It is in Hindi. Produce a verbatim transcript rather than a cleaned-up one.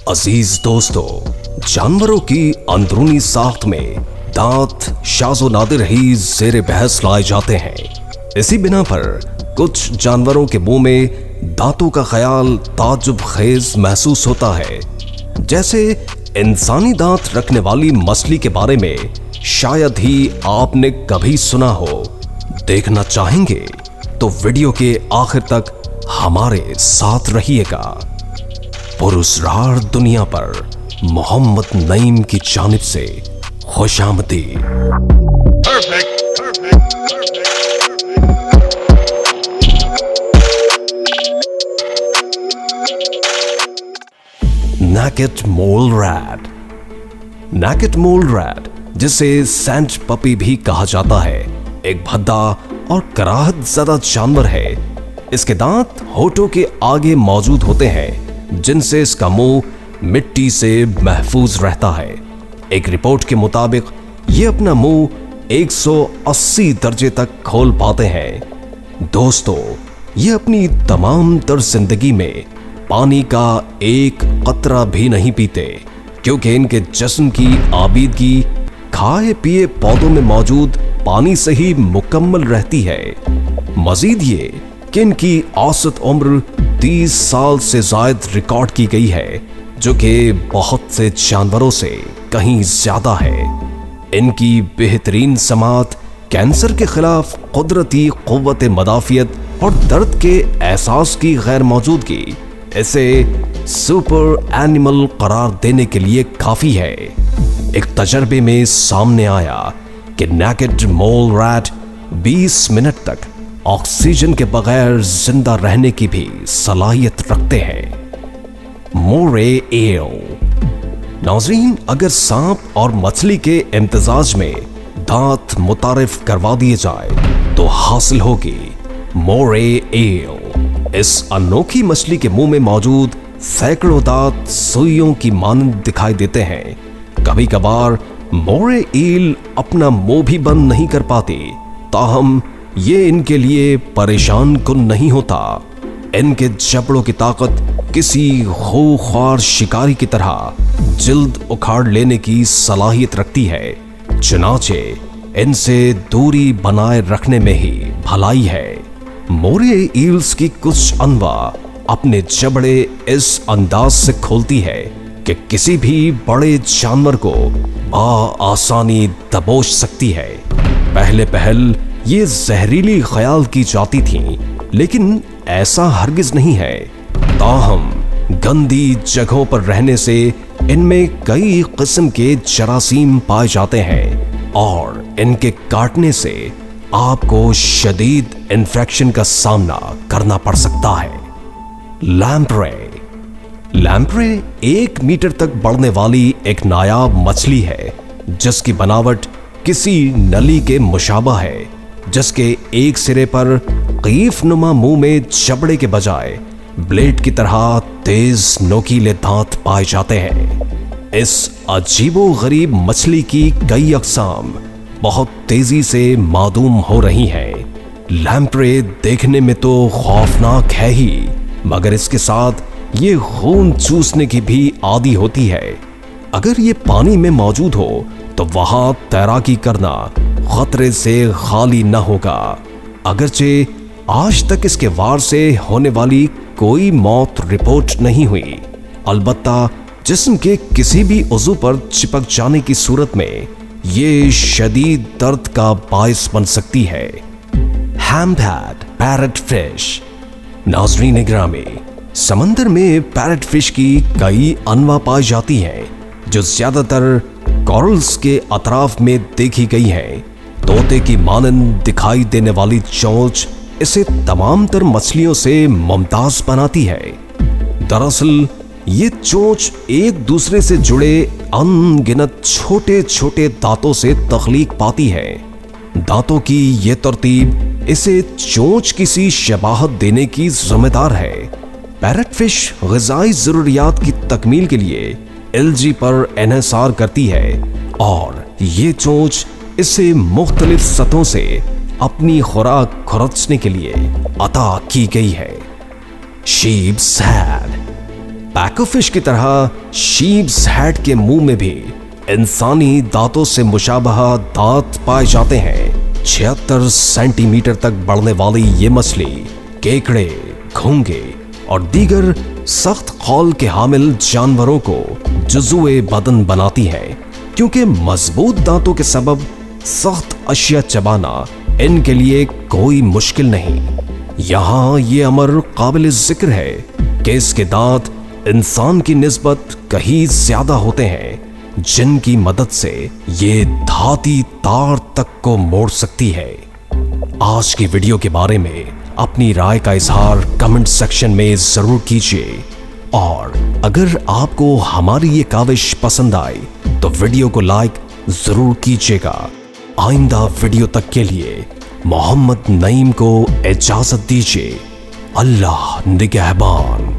अजीज दोस्तों, जानवरों की अंदरूनी साख्त में दांत शाज़ो नादिर ही ज़ेरे बहस लाए जाते हैं। इसी बिना पर कुछ जानवरों के मुंह में दांतों का ख्याल ताज्जुब खेज महसूस होता है। जैसे इंसानी दांत रखने वाली मछली के बारे में शायद ही आपने कभी सुना हो। देखना चाहेंगे तो वीडियो के आखिर तक हमारे साथ रहिएगा। पुरस्कार दुनिया पर मोहम्मद नईम की जानिब से खुशामदीद। Naked mole rat. Naked mole rat, जिसे सैंड पपी भी कहा जाता है, एक भद्दा और कराहत ज़दा जानवर है। इसके दांत होठों के आगे मौजूद होते हैं, जिनसे इसका मुंह मिट्टी से महफूज रहता है। एक रिपोर्ट के मुताबिक ये अपना मुंह एक सौ अस्सी दर्जे तक खोल पाते हैं। दोस्तों, ये अपनी तमाम तर जिंदगी में पानी का एक कतरा भी नहीं पीते, क्योंकि इनके जिस्म की आबिदगी खाए पिए पौधों में मौजूद पानी से ही मुकम्मल रहती है। मजीद ये कि इनकी औसत उम्र तीस साल से जायद रिकॉर्ड की गई है, जो कि बहुत से जानवरों से कहीं ज्यादा है। इनकी बेहतरीन समात, कैंसर के खिलाफ कुदरती कुव्वत मदाफियत और दर्द के एहसास की गैर मौजूदगी इसे सुपर एनिमल करार देने के लिए काफी है। एक तजर्बे में सामने आया कि नेकेड मोल रैट बीस मिनट तक ऑक्सीजन के बगैर जिंदा रहने की भी सलाहियत रखते हैं। Moray eel. नाज़रीन, अगर सांप और मछली के इम्तिजाज में दांत मुतारिफ करवा दिए जाए तो हासिल होगी मोरे एल। इस अनोखी मछली के मुंह में मौजूद सैकड़ों दांत सुइयों की मानंद दिखाई देते हैं। कभी कभार मोरे ईल अपना मुंह भी बंद नहीं कर पाती, ताहम ये इनके लिए परेशान कुन नहीं होता। इनके जबड़ों की ताकत किसी खूंखार शिकारी की तरह जिल्द उखाड़ लेने की सलाहियत रखती है। चुनाचे इनसे दूरी बनाए रखने में ही भलाई है। मोरे ईल्स की कुछ अनवा अपने जबड़े इस अंदाज से खोलती है कि किसी भी बड़े जानवर को आसानी दबोच सकती है। पहले पहल ये जहरीली ख्याल की जाती थी, लेकिन ऐसा हरगिज नहीं है। ताहम गंदी जगहों पर रहने से इनमें कई किस्म के जरासीम पाए जाते हैं और इनके काटने से आपको शदीद इन्फेक्शन का सामना करना पड़ सकता है। लैम्प्रे। लैम्प्रे एक मीटर तक बढ़ने वाली एक नायाब मछली है, जिसकी बनावट किसी नली के मुशाबा है, जिसके एक सिरे पर कीफ नुमा मुंह में जबड़े के बजाय ब्लेड की तरह तेज नोकीले दांत पाए जाते हैं। इस अजीबो गरीब मछली की कई अक़साम बहुत तेजी से मादूम हो रही हैं। लैम्प्रे देखने में तो खौफनाक है ही, मगर इसके साथ ये खून चूसने की भी आदी होती है। अगर ये पानी में मौजूद हो तो वहां तैराकी करना खतरे से खाली न होगा। अगरचे आज तक इसके वार से होने वाली कोई मौत रिपोर्ट नहीं हुई, अलबत्ता जिस्म के किसी भी उज़ू पर चिपक जाने की सूरत में ये शदीद दर्द का बायस बन सकती है। Humphead parrot fish. नाज़रीन ग्रामी, समंदर में पैरट फिश की कई अनवा पाई जाती हैं, जो ज्यादातर कॉरल्स के अतराफ में देखी गई हैं। तोते की मानंद दिखाई देने वाली चोंच इसे तमाम तर मछलियों से मुमताज बनाती है। दरअसल ये चोंच एक दूसरे से जुड़े अनगिनत छोटे छोटे दांतों से तख्लीक पाती है। दांतों की ये तरतीब इसे चोंच की सी शबाहत देने की जिम्मेदार है। पैरट फिश ग़िज़ाई ज़रूरियात की तकमील के लिए एलजी पर एनएसआर करती है और ये चोंच इसे मुख्तलिफ सतहों से अपनी खुराक खुरचने के लिए अता की गई है। Sheeps had. पैकोफिश की तरह शीप्स हेड के मुंह में भी इंसानी दांतों से मुशाबहा दांत पाए जाते हैं। छिहत्तर सेंटीमीटर तक बढ़ने वाली ये मछली केकड़े, घोंगे और दीगर सख्त खौल के हामिल जानवरों को जुज़ुए बदन बनाती है, क्योंकि मजबूत दांतों के सबब सख्त अशिया चबाना इनके लिए कोई मुश्किल नहीं। यहाँ ये अमर काबिल जिक्र है कि इसके दांत इंसान की निस्बत कहीं ज्यादा होते हैं, जिनकी मदद से ये धाती तार तक को मोड़ सकती है। आज की वीडियो के बारे में अपनी राय का इजहार कमेंट सेक्शन में जरूर कीजिए, और अगर आपको हमारी ये काविश पसंद आई तो वीडियो को लाइक जरूर कीजिएगा। आइंदा वीडियो तक के लिए मोहम्मद नईम को इजाजत दीजिए। अल्लाह निगहबान।